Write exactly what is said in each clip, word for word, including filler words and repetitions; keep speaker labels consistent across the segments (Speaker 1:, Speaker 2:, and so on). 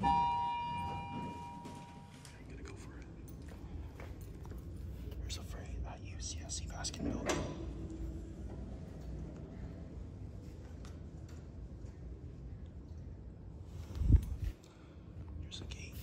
Speaker 1: gotta go for it. There's a freight at U C S C Baskin building. Here's a gate.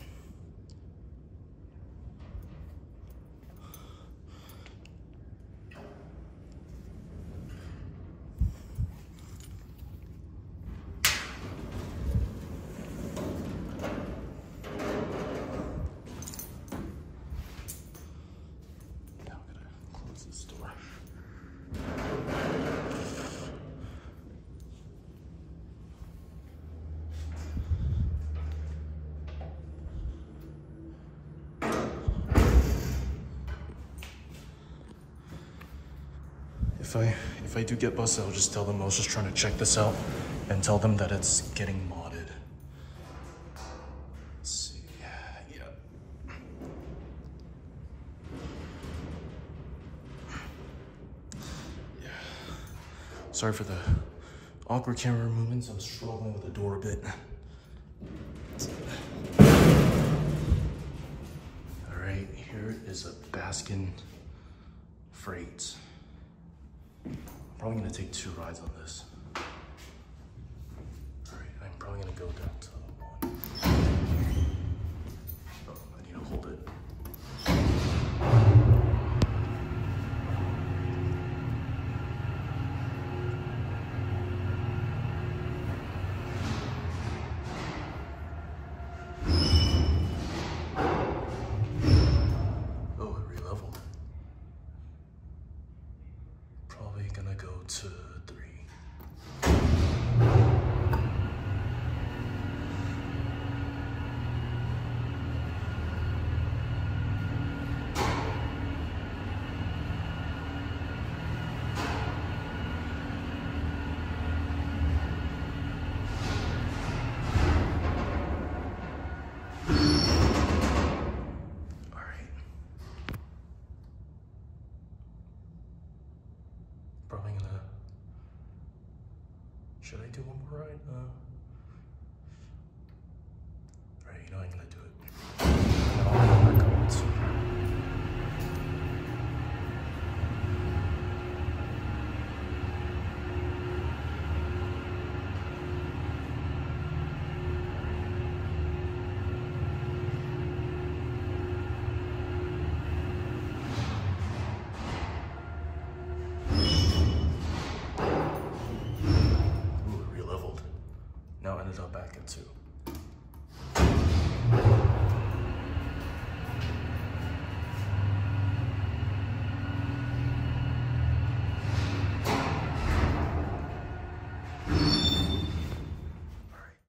Speaker 1: This door. If I if I do get busted, I'll just tell them I was just trying to check this out and tell them that it's getting modded. Let's see. Yeah. Sorry for the awkward camera movements. I'm struggling with the door a bit. All right, here is a Baskin freight. I'm probably gonna take two rides on this. All right, I'm probably gonna go down to one. Oh, I need to hold it. Probably gonna go to three. Probably gonna, should I do one more ride? Uh,